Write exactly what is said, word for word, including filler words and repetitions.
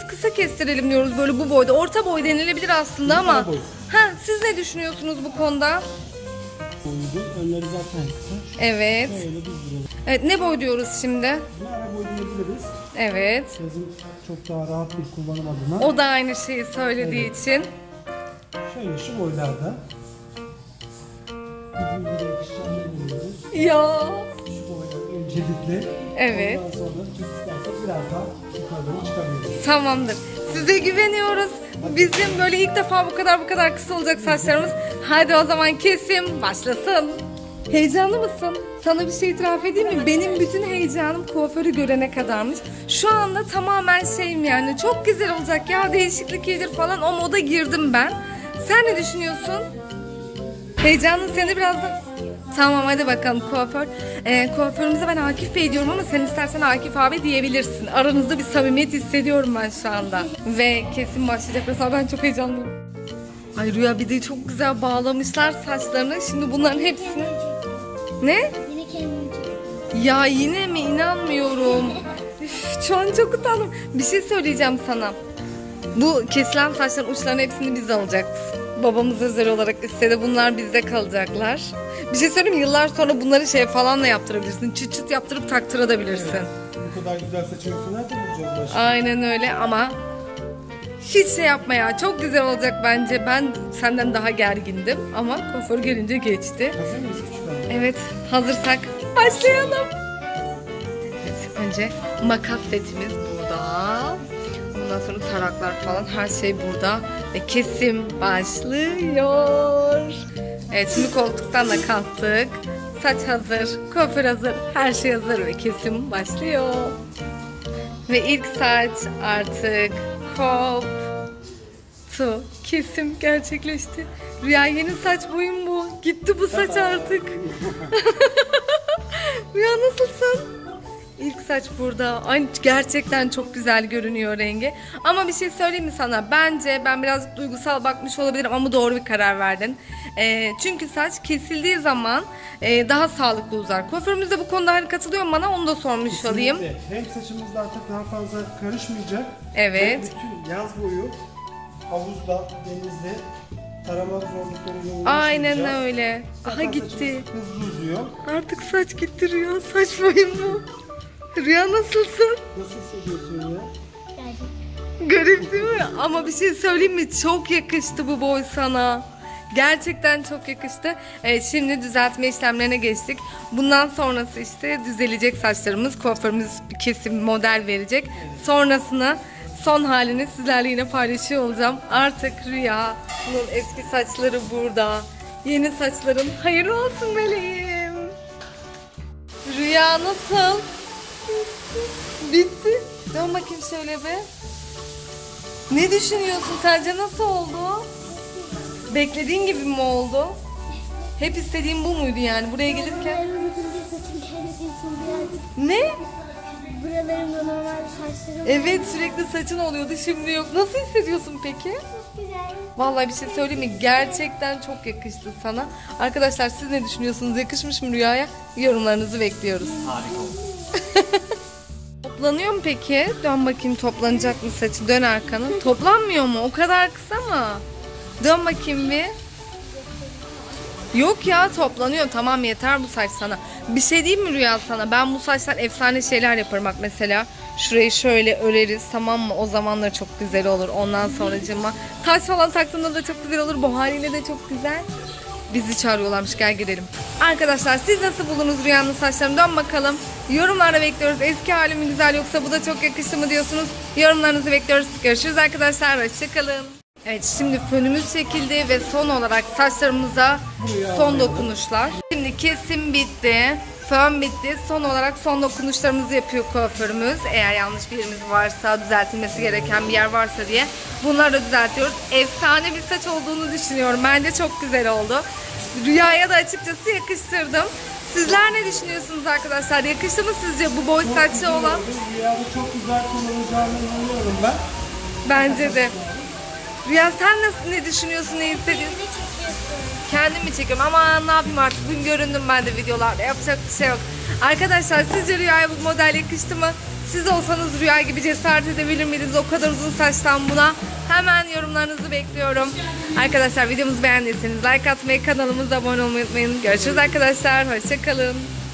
kısa kestirelim diyoruz böyle bu boyda. Orta boy denilebilir aslında ama. Ha, siz ne düşünüyorsunuz bu konuda? Uygun. Önleri zaten kısa. Evet. Evet, ne boy diyoruz şimdi? Ara boy diyebiliriz. Evet. Yazın çok daha rahat bir kullanım adına. O da aynı şeyi söylediği evet. için. Şöyle şu boylarda. Bizim bir yakışacağını buluyoruz. Ya. Şu boylar öncelikle. Evet. Ondan sonra çok istersek biraz daha yukarıdan çıkabiliriz. Tamamdır. Size güveniyoruz. Bizim böyle ilk defa bu kadar bu kadar kısa olacak saçlarımız. Hadi o zaman kesim başlasın. Heyecanlı mısın? Sana bir şey itiraf edeyim mi? Benim bütün heyecanım kuaförü görene kadarmış. Şu anda tamamen şeyim yani. Çok güzel olacak ya, değişiklik iyidir falan, o moda girdim ben. Sen ne düşünüyorsun? Heyecanlı seni biraz da... Tamam hadi bakalım kuaför. Ee, kuaförümüze ben Akif Bey diyorum ama sen istersen Akif abi diyebilirsin. Aranızda bir samimiyet hissediyorum ben şu anda. Ve kesin başlayacak. Mesela ben çok heyecanlıyım. Ay Rüya, bir de çok güzel bağlamışlar saçlarını. Şimdi bunların hepsini... Ne? Yine kendim. Ya yine mi? İnanmıyorum. Üf, şu an çok utandım. Bir şey söyleyeceğim sana. Bu kesilen saçların uçlarının hepsini biz alacağız. Babamız özel olarak istedi. Bunlar bizde kalacaklar. Bir şey söyleyeyim mi? Yıllar sonra bunları şey falan da yaptırabilirsin. Çıt çıt yaptırıp taktırabilirsin. Evet. Bu kadar güzel saçın yoksa nerede bulacağız başka? Aynen öyle ama hiç şey yapma ya. Çok güzel olacak bence. Ben senden daha gergindim ama kuaför gelince geçti. Hazır mıyız küçük hanım? Evet, hazırsak başlayalım. Evet, önce makas setimiz burada. Ondan sonra taraklar falan, her şey burada. Ve kesim başlıyor. Evet, şimdi koltuktan da kalktık. Saç hazır, kuaför hazır, her şey hazır ve kesim başlıyor. Ve ilk saç artık koptu. Kesim gerçekleşti. Rüya, yeni saç boyum bu. Gitti bu saç artık. Rüya nasılsın? İlk saç burada. Ay, gerçekten çok güzel görünüyor rengi. Ama bir şey söyleyeyim mi sana? Bence ben birazcık duygusal bakmış olabilirim ama doğru bir karar verdin. E, çünkü saç kesildiği zaman e, daha sağlıklı uzar. Kuaförümüz de bu konuda hani katılıyor mu bana, onu da sormuş Kesinlikle. olayım. Hem saçımız da artık daha fazla karışmayacak. Evet. Ve bütün yaz boyu havuzda, denizde tarama zorluklarıyla uğraşmayacağız. Aynen öyle. Aha, Zaten gitti. Hızlı uzuyor. Artık saç gitti Rüya. Saç boyum bu. Rüya nasılsın? Nasıl hissediyorsun ya? Garip değil mi? Ama bir şey söyleyeyim mi? Çok yakıştı bu boy sana. Gerçekten çok yakıştı. Evet, şimdi düzeltme işlemlerine geçtik. Bundan sonrası işte düzelecek saçlarımız. Kuaförümüz bir kesim model verecek. Sonrasını, son halini sizlerle yine paylaşıyor olacağım. Artık Rüya'nın eski saçları burada. Yeni saçların hayırlı olsun meleğim. Rüya nasıl? Bitti. Dön bakayım şöyle bir. Ne düşünüyorsun? Sence nasıl oldu? Beklediğin gibi mi oldu? Hep istediğin bu muydu yani buraya gelirken? Ne? Buralarımda normal saçlarım. Evet, sürekli saçın oluyordu, şimdi yok. Nasıl hissediyorsun peki? Çok güzel. Vallahi bir şey söyleyeyim mi? Gerçekten çok yakıştı sana. Arkadaşlar siz ne düşünüyorsunuz? Yakışmış mı Rüya'ya? Yorumlarınızı bekliyoruz. Harika oldu. Toplanıyor mu peki? Dön bakayım, toplanacak mı saçı? Dön arkanı. Toplanmıyor mu? O kadar kısa mı? Dön bakayım bir. Yok ya, toplanıyor. Tamam, yeter bu saç sana. Bir şey diyeyim mi Rüya sana? Ben bu saçtan efsane şeyler yaparım bak mesela. Şurayı şöyle öreriz, tamam mı? O zamanlar çok güzel olur. Ondan sonracığıma taş falan taktığında da çok güzel olur. Bu haliyle de çok güzel. Bizi çağırıyorlarmış, gel gidelim. Arkadaşlar siz nasıl buldunuz Rüya'nın saçlarını? Dön bakalım. Yorumlarda bekliyoruz. Eski halim mi güzel yoksa bu da çok yakıştı mı diyorsunuz? Yorumlarınızı bekliyoruz. Görüşürüz arkadaşlar. Hoşçakalın. Evet, şimdi fönümüz çekildi ve son olarak saçlarımıza son dokunuşlar. Şimdi kesim bitti. Fön bitti. Son olarak son dokunuşlarımızı yapıyor kuaförümüz. Eğer yanlış bir yerimiz varsa, düzeltilmesi gereken bir yer varsa diye bunları da düzeltiyoruz. Efsane bir saç olduğunu düşünüyorum. Bence çok güzel oldu. Rüya'ya da açıkçası yakıştırdım. Sizler ne düşünüyorsunuz arkadaşlar? Yakıştı mı sizce bu boy saçlı olan? Rüya'da çok güzel kullanacağını inanıyorum ben. Bence de. Rüya sen nasıl, ne düşünüyorsun, ne hissediyorsun? Kendim mi çekiyorum ama ne yapayım artık, bugün göründüm ben de videolarda, yapacak bir şey yok. Arkadaşlar sizce Rüya'ya bu model yakıştı mı? Siz olsanız Rüya gibi cesaret edebilir miydiniz o kadar uzun saçtan buna? Hemen yorumlarınızı bekliyorum. Arkadaşlar videomuzu beğendiyseniz like atmayı, kanalımıza abone olmayı unutmayın. Görüşürüz arkadaşlar. Hoşçakalın.